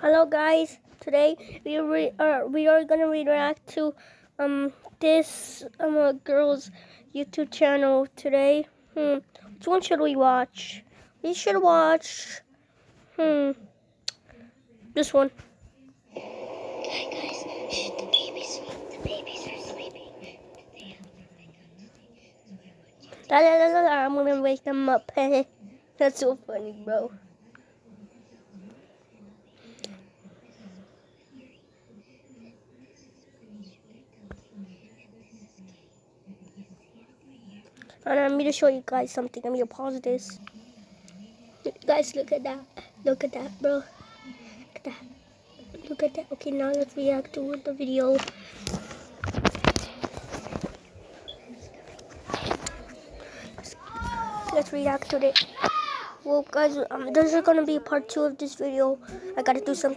Hello guys, today we are gonna react to this girl's YouTube channel today. Which one should we watch? We should watch this one. Hi guys, shh, the babies are sleeping. I'm gonna wake them up. That's so funny, bro. And I'm going to show you guys something. I'm going to pause this. Guys, look at that. Look at that, bro. Look at that. Look at that. Okay, now let's react to the video. Let's react to it. Well, guys, there's going to be part 2 of this video. I got to do something.